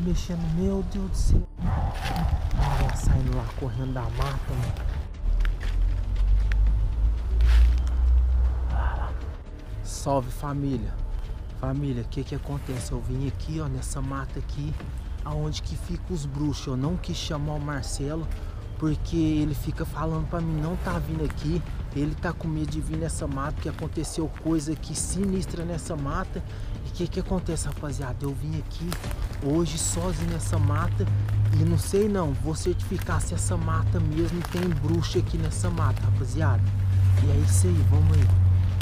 mexendo, meu Deus do céu. Olha ela saindo lá, correndo da mata, mano. Salve família. Família, o que acontece? Eu vim aqui, ó, nessa mata aqui, aonde que fica os bruxos. Eu não quis chamar o Marcelo, porque ele fica falando pra mim não tá vindo aqui. Ele tá com medo de vir nessa mata, porque aconteceu coisa aqui sinistra nessa mata. E o que acontece, rapaziada? Eu vim aqui hoje sozinho nessa mata e não sei não, vou certificar se essa mata mesmo tem bruxa aqui nessa mata, rapaziada. E é isso aí, vamos aí.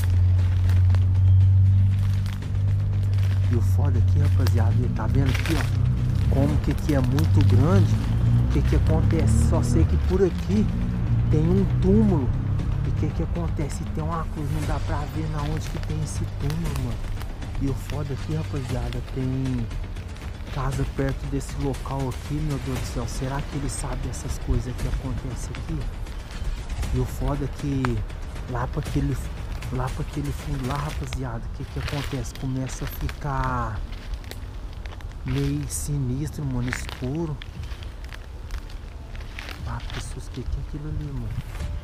E o foda aqui, rapaziada, tá vendo aqui, ó, como que aqui é muito grande. O que acontece? Só sei que por aqui tem um túmulo. E o que acontece? Tem uma cruz, não dá pra ver na onde que tem esse túmulo, mano. E o foda aqui, rapaziada, tem casa perto desse local aqui, meu Deus do céu. Será que ele sabe dessas coisas que acontecem aqui? E o foda é que lá pra aquele fundo lá, rapaziada, o que acontece? Começa a ficar meio sinistro, mano, escuro. Ah, pessoas, que é aquilo ali, mano?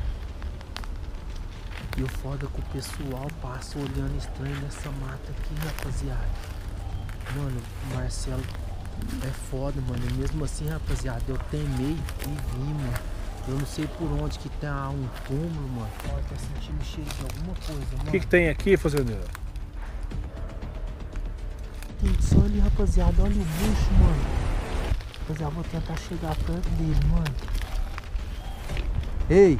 E o foda é que o pessoal passa olhando estranho nessa mata aqui, rapaziada. Mano, o Marcelo é foda, mano. E mesmo assim, rapaziada, eu temei e vim, mano. Eu não sei por onde que tá um túmulo, mano. Ó, tá sentindo cheiro de alguma coisa, mano. O que tem aqui, fazendeiro? Tem só ali, rapaziada. Olha o bucho, mano. Rapaziada, vou tentar chegar perto dele, mano. Ei!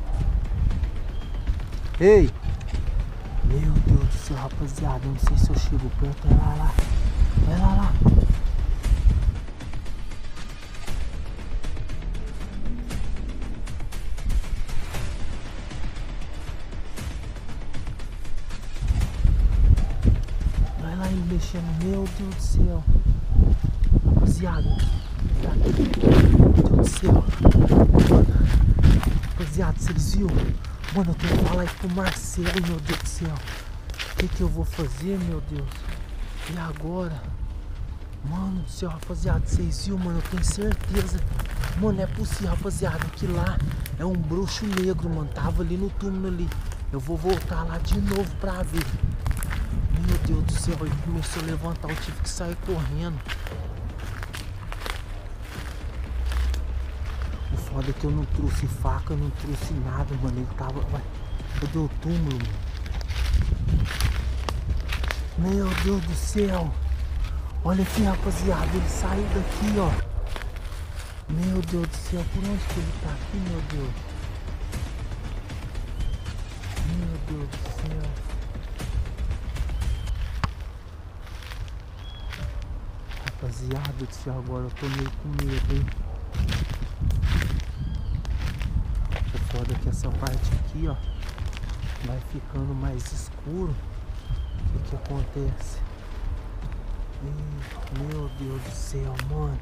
Ei! Meu Deus do céu, rapaziada. Eu não sei se eu chego perto. Olha lá, lá. Olha lá, lá. Mexendo, meu Deus do céu, rapaziada, meu Deus do céu, mano, rapaziada, vocês viram? Mano, eu tenho que falar isso pro Marcelo, meu Deus do céu. O que eu vou fazer, meu Deus? E agora? Mano do céu, rapaziada, vocês viram, mano? Eu tenho certeza. Mano, não é possível, rapaziada, que lá é um bruxo negro, mano. Tava ali no túmulo ali. Eu vou voltar lá de novo pra ver. Meu Deus do céu, ele começou a levantar, eu tive que sair correndo. O foda é que eu não trouxe faca, não trouxe nada, mano. Ele tava... Cadê o túmulo, mano? Meu Deus do céu. Olha aqui, rapaziada, ele saiu daqui, ó. Meu Deus do céu, por onde que ele tá aqui, meu Deus? Meu Deus do céu. Rapaziada do céu, agora eu tô meio com medo, hein? O foda é que essa parte aqui, ó, vai ficando mais escuro. O que acontece? Meu Deus do céu, mano.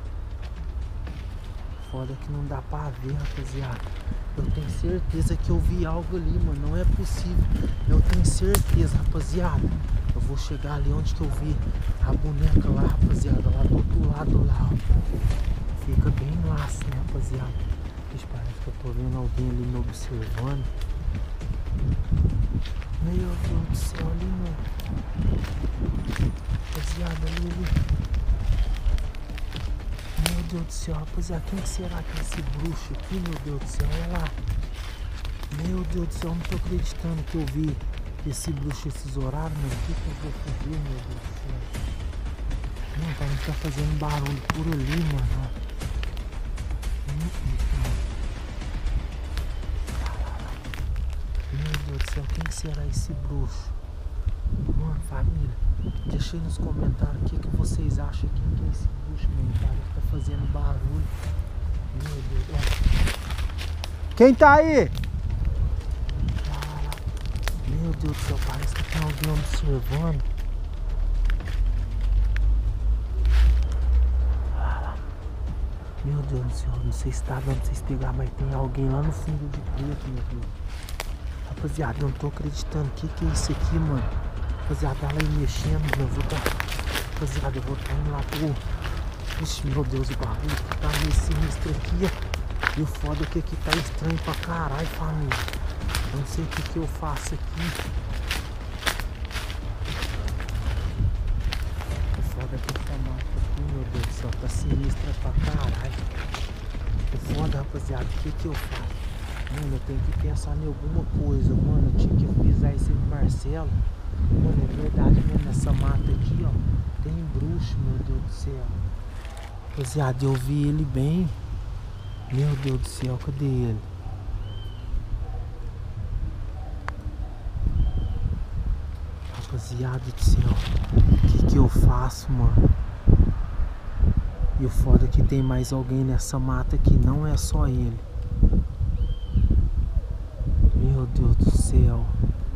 Foda que não dá pra ver, rapaziada. Eu tenho certeza que eu vi algo ali, mano. Não é possível. Eu tenho certeza, rapaziada. Eu vou chegar ali onde que eu vi a boneca lá, rapaziada. Lá do outro lado lá, ó. Fica bem lá assim, rapaziada. Ixi, parece que eu tô vendo alguém ali me observando. Meu Deus do céu, ali, mano. Rapaziada, ali. Meu Deus do céu, rapaziada, quem será que é esse bruxo aqui, meu Deus do céu? Olha lá. Meu Deus do céu, eu não tô acreditando que eu vi esse bruxo esses horários, mano. O que eu vou fazer, meu Deus do céu? Não, pra não ficar fazendo barulho por ali, mano. Meu Deus do céu, quem será esse bruxo? Mano, família, deixa aí nos comentários o que vocês acham, quem que é esse bruxo, mano. Parece que tá fazendo barulho. Meu Deus, ó. Quem tá aí? Meu Deus do céu, parece que tem alguém observando. Meu Deus do céu, não sei se tá dando pra vocês pegar, mas tem alguém lá no fundo de preto, meu Deus. Rapaziada, eu não tô acreditando. Que é isso aqui, mano? Rapaziada, ela aí mexendo, eu vou tá... Rapaziada, eu vou tá indo lá Ixi, meu Deus, o bagulho que tá meio sinistro aqui, ó. E o foda é que aqui tá estranho pra caralho, família. Eu não sei o que eu faço aqui. O foda é que essa mata aqui, meu Deus do céu, tá sinistra pra caralho. O foda, rapaziada, o que eu faço? Mano, eu tenho que pensar em alguma coisa, mano. Eu tinha que avisar esse Marcelo. Mano, é verdade mesmo, nessa mata aqui, ó, tem bruxo, meu Deus do céu. Rapaziada, eu vi ele bem. Meu Deus do céu, cadê ele? Rapaziada do céu, o que eu faço, mano? E o foda é que tem mais alguém nessa mata aqui, não é só ele. Meu Deus do céu.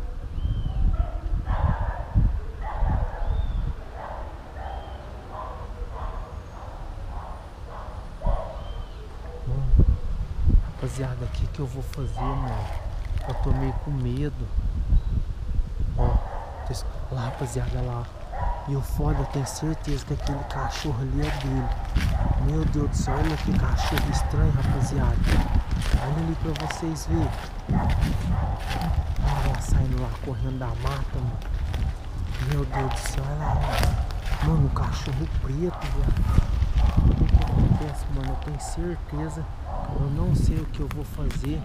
Mano, rapaziada, o que eu vou fazer, mano? Eu tô meio com medo. Ó, lá, rapaziada, lá. E o foda, eu tenho certeza que aquele cachorro ali é dele. Meu Deus do céu, olha que cachorro estranho, rapaziada. Olha ali pra vocês verem. Olha lá, saindo lá, correndo da mata, mano. Meu Deus do céu, olha lá. Mano, um cachorro preto, velho. O que acontece, mano? Eu tenho certeza. Eu não sei o que eu vou fazer.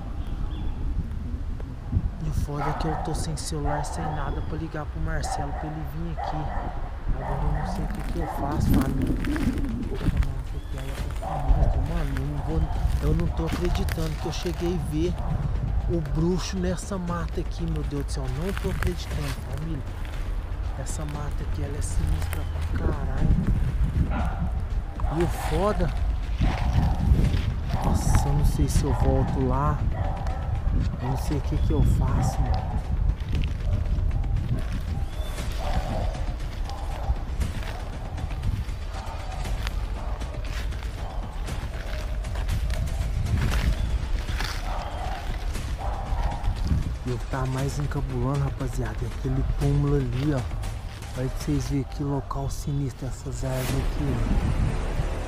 E o foda é que eu tô sem celular, sem nada pra ligar pro Marcelo pra ele vir aqui. Agora eu não sei o que eu faço, família. Mano, eu não tô acreditando que eu cheguei a ver o bruxo nessa mata aqui, meu Deus do céu. Não tô acreditando, família. Essa mata aqui, ela é sinistra pra caralho. E o foda... Nossa, eu não sei se eu volto lá. Eu não sei o que eu faço, mano. E o que tá mais encabulando, rapaziada, é aquele túmulo ali, ó. Olha pra vocês verem que local sinistro essas árvores aqui, ó.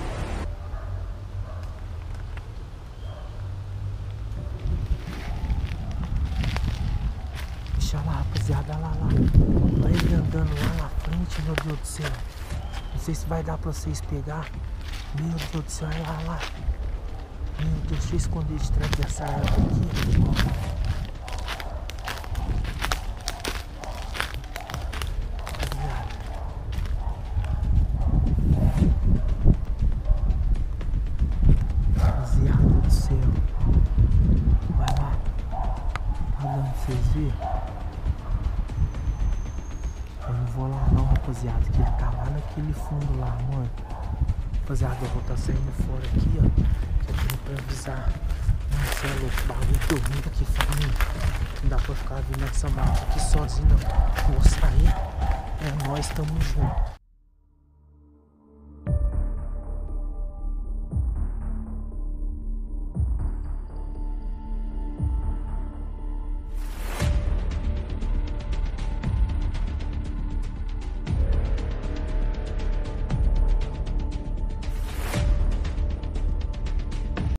Deixa lá, rapaziada, lá. Olha ele andando lá na frente, meu Deus do céu. Não sei se vai dar pra vocês pegar. Meu Deus do céu, olha lá. Meu Deus, deixa eu esconder de trás dessa árvore aqui. Rapaziada do céu. Vai lá. Tá dando pra vocês verem? Eu não vou lá não, rapaziada, que ele tá lá naquele fundo lá, mano. Rapaziada, eu vou estar saindo fora aqui, ó. Que eu tenho pra avisar. Nossa, é louco, bagulho que eu vim aqui, família. Não dá pra ficar vindo nessa mata aqui sozinho, não. Vou sair. É, nós estamos juntos.